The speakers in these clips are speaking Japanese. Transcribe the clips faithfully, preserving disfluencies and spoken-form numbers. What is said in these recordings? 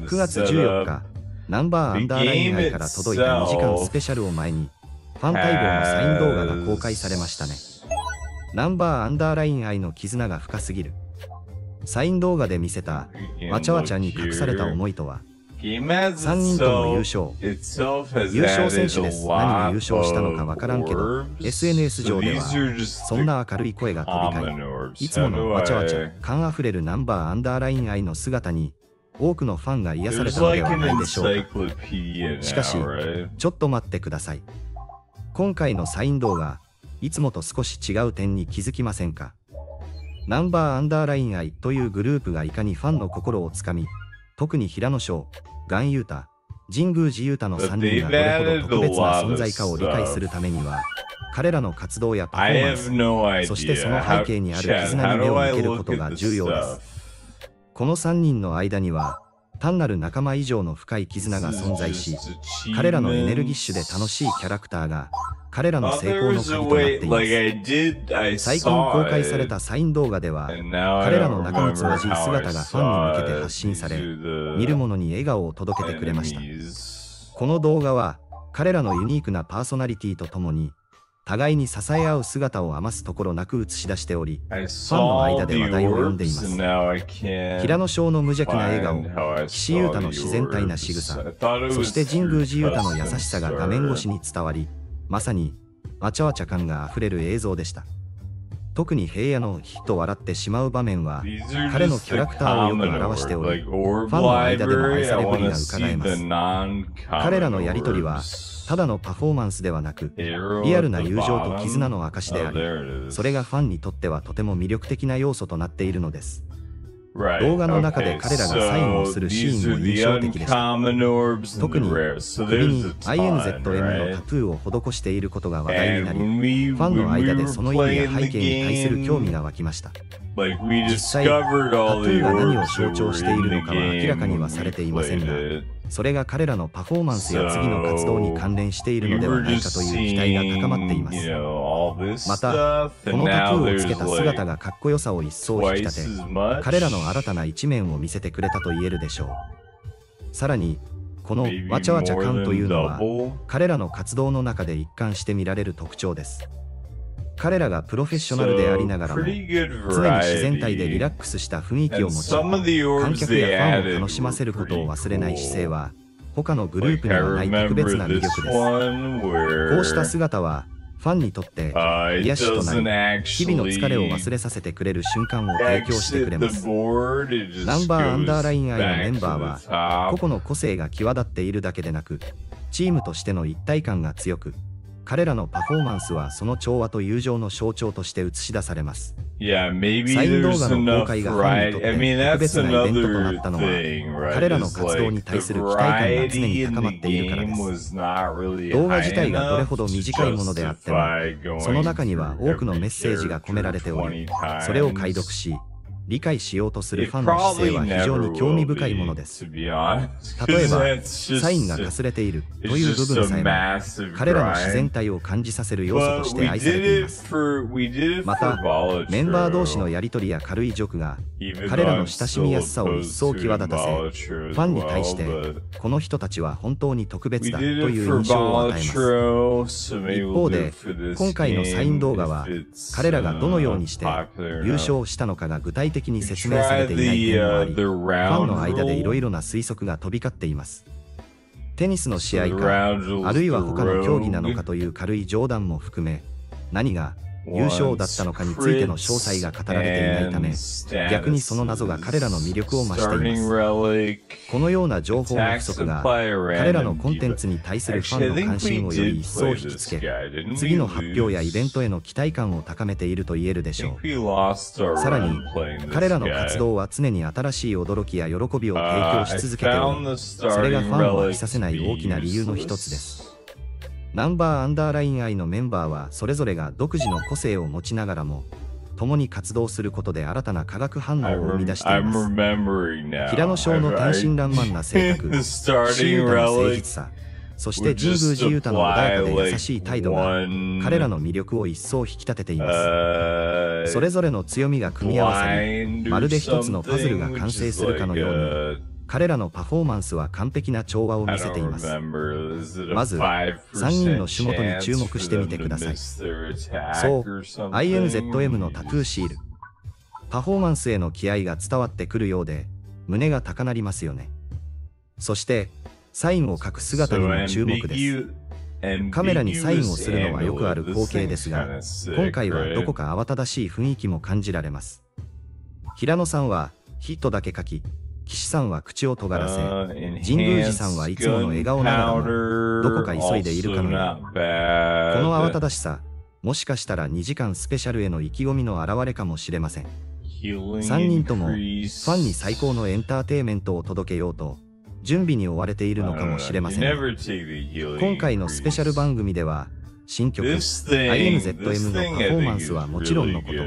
くがつじゅうよっか、ナンバーアンダーライン愛から届いたにじかんスペシャルを前に、ファン待望のサイン動画が公開されましたね。ナンバーアンダーライン愛の絆が深すぎる。サイン動画で見せたわちゃわちゃに隠された思いとは。さんにんとも優勝。優勝選手です。何に優勝したのかわからんけど、エスエヌエス 上ではそんな明るい声が飛び交い、いつものわちゃわちゃ感あふれるナンバーアンダーライン愛の姿に多くのファンが癒されたのではないでしょうか。しかし、ちょっと待ってください。今回のサイン動画、いつもと少し違う点に気づきませんか？ナンバーアンダーライン愛というグループがいかにファンの心をつかみ、特に平野翔、巌裕太、神宮寺勇太のさんにんがどれほど特別な存在かを理解するためには、彼らの活動やパフォーマンス、そしてその背景にある絆に目を向けることが重要です。このさんにんの間には、単なる仲間以上の深い絆が存在し、彼らのエネルギッシュで楽しいキャラクターが、彼らの成功の鍵となっています。最近公開されたサイン動画では、彼らの仲睦まじい姿がファンに向けて発信され、見る者に笑顔を届けてくれました。この動画は、彼らのユニークなパーソナリティとともに、互いに支え合う姿を余すところなく映し出しており、ファンの間で話題を呼んでいます。平野翔の無邪気な笑顔、岸優太の自然体な仕草、そして神宮寺勇太の優しさが画面越しに伝わり、まさにわちゃわちゃ感があふれる映像でした。特に平野のひっと笑ってしまう場面は、彼のキャラクターをよく表しており、ファンの間でも愛されぶりが伺えます。彼らのやりとりは、ただのパフォーマンスではなく、リアルな友情と絆の証であり、それがファンにとってはとても魅力的な要素となっているのです。動画の中で彼らがサインをするシーンも印象的でした。特に首に アイエヌゼットエム のタトゥーを施していることが話題になり、ファンの間でその意味や背景に対する興味が湧きました。実際、タトゥーが何を象徴しているのかは明らかにはされていませんが、それが彼らのパフォーマンスや次の活動に関連しているのではないかという期待が高まっています。また、このタトゥーをつけた姿がかっこよさを一層引き立て、彼らの新たな一面を見せてくれたと言えるでしょう。さらに、このわちゃわちゃ感というのは、彼らの活動の中で一貫して見られる特徴です。彼らがプロフェッショナルでありながらも、常に自然体でリラックスした雰囲気を持ち、観客やファンを楽しませることを忘れない姿勢は、他のグループにはない特別な魅力です。こうした姿は、ファンにとって癒しとなり、日々の疲れを忘れさせてくれる瞬間を提供してくれます。ナンバーアンダーライン愛のメンバーは、個々の個性が際立っているだけでなく、チームとしての一体感が強く、彼らのパフォーマンスはその調和と友情の象徴として映し出されます。サイン動画の公開がファンにとって特別なイベントとなったのは、彼らの活動に対する期待感が常に高まっているからです。動画自体がどれほど短いものであっても、その中には多くのメッセージが込められており、それを解読し、理解しようとするファンの姿勢は非常に興味深いものです。例えば、サインがかすれているという部分さえも、彼らの自然体を感じさせる要素として愛されています。また、メンバー同士のやりとりや軽いジョークが、彼らの親しみやすさを一層際立たせ、ファンに対して、この人たちは本当に特別だという印象を与えます。一方で、今回のサイン動画は、彼らがどのようにして優勝したのかが具体的的に説明されていない点もあり、ファンの間でいろいろな推測が飛び交っています。テニスの試合か、あるいは他の競技なのかという軽い冗談も含め、何が優勝だったのかについての詳細が語られていないため、逆にその謎が彼らの魅力を増しています。このような情報の不足が、彼らのコンテンツに対するファンの関心をより一層引きつけ、次の発表やイベントへの期待感を高めていると言えるでしょう。さらに、彼らの活動は常に新しい驚きや喜びを提供し続けており、それがファンを飽きさせない大きな理由の一つです。ナンバーアンダーライン愛のメンバーはそれぞれが独自の個性を持ちながらも、共に活動することで新たな化学反応を生み出しています。平野翔の天真爛漫な性格、岸優太の誠実さ、そして神宮寺勇太の穏やかで優しい態度が彼らの魅力を一層引き立てています。それぞれの強みが組み合わさり、まるで一つのパズルが完成するかのように、 彼らのパフォーマンスは完璧な調和を見せています。まず、さんにんの種元に注目してみてください。そう、アイエヌゼットエム のタトゥーシール。パフォーマンスへの気合が伝わってくるようで、胸が高鳴りますよね。そして、サインを書く姿にも注目です。カメラにサインをするのはよくある光景ですが、今回はどこか慌ただしい雰囲気も感じられます。平野さんはヒットだけ書き、岸さんは口を尖らせ、神宮寺さんはいつもの笑顔ながらも、どこか急いでいるかのよう。この慌ただしさ、もしかしたらにじかんスペシャルへの意気込みの表れかもしれません。さんにんともファンに最高のエンターテイメントを届けようと、準備に追われているのかもしれません。今回のスペシャル番組では、新曲 アイエヌゼットエム のパフォーマンスはもちろんのこと、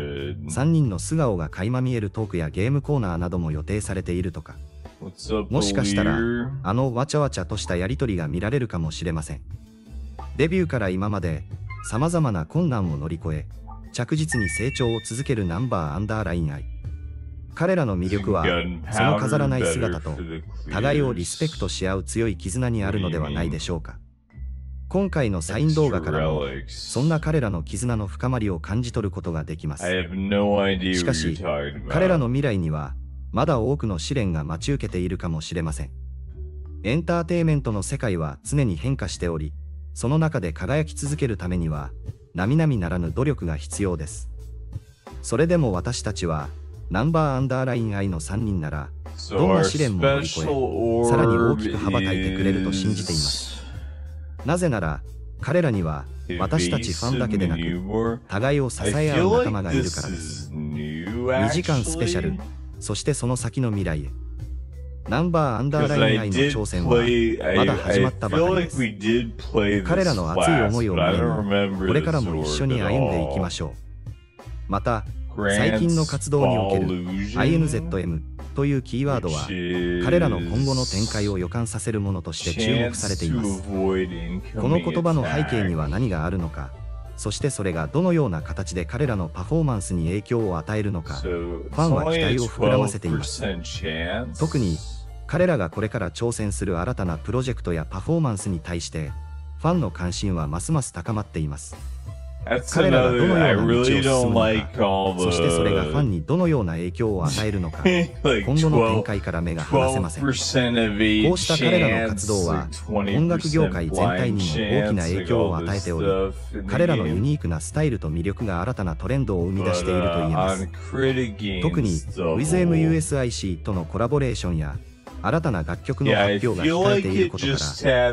さんにんの素顔が垣間見えるトークやゲームコーナーなども予定されているとか、もしかしたら、あのわちゃわちゃとしたやりとりが見られるかもしれません。デビューから今まで、様々な困難を乗り越え、着実に成長を続けるナンバーアンダーラインアイ。彼らの魅力は、その飾らない姿と、互いをリスペクトし合う強い絆にあるのではないでしょうか。今回のサイン動画からも、そんな彼らの絆の深まりを感じ取ることができます。しかし、彼らの未来には、まだ多くの試練が待ち受けているかもしれません。エンターテイメントの世界は常に変化しており、その中で輝き続けるためには、並々ならぬ努力が必要です。それでも私たちは、ナンバーアンダーラインアイのさんにんなら、どんな試練も乗り越え、さらに大きく羽ばたいてくれると信じています。なぜなら、彼らには、私たちファンだけでなく、互いを支え合う仲間がいるからです。にじかんスペシャル、そしてその先の未来へ。ナンバーアンダーラインアイの挑戦は、まだ始まったばかりです。彼らの熱い思いを胸に、これからも一緒に歩んでいきましょう。また、最近の活動における アイエヌゼットエム というキーワードは、彼らの今後の展開を予感させるものとして注目されています。この言葉の背景には何があるのか、そしてそれがどのような形で彼らのパフォーマンスに影響を与えるのか、ファンは期待を膨らませています。特に、彼らがこれから挑戦する新たなプロジェクトやパフォーマンスに対して、ファンの関心はますます高まっています。彼らがどのような道を進むのか、そしてそれがファンにどのような影響を与えるのか、今後の展開から目が離せません。こうした彼らの活動は、音楽業界全体にも大きな影響を与えており、彼らのユニークなスタイルと魅力が新たなトレンドを生み出していると言えます。特に、ウィズエムユーエスアイシー とのコラボレーションや、新たな楽曲の発表が控えていることから、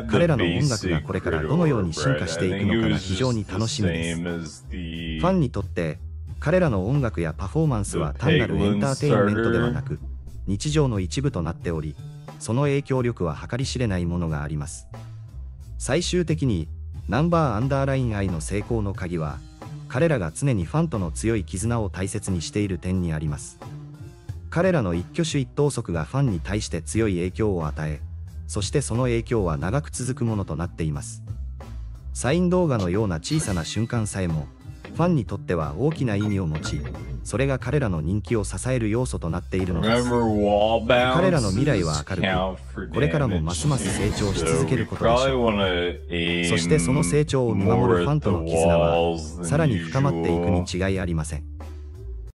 彼らの音楽がこれからどのように進化していくのかが非常に楽しみです。ファンにとって、彼らの音楽やパフォーマンスは単なるエンターテインメントではなく、日常の一部となっており、その影響力は計り知れないものがあります。最終的に、ナンバーアンダーラインアイの成功の鍵は、彼らが常にファンとの強い絆を大切にしている点にあります。彼らの一挙手一投足がファンに対して強い影響を与え、そしてその影響は長く続くものとなっています。サイン動画のような小さな瞬間さえも、ファンにとっては大きな意味を持ち、それが彼らの人気を支える要素となっているのです。彼らの未来は明るく、これからもますます成長し続けることでしょう。そしてその成長を見守るファンとの絆は、さらに深まっていくに違いありません。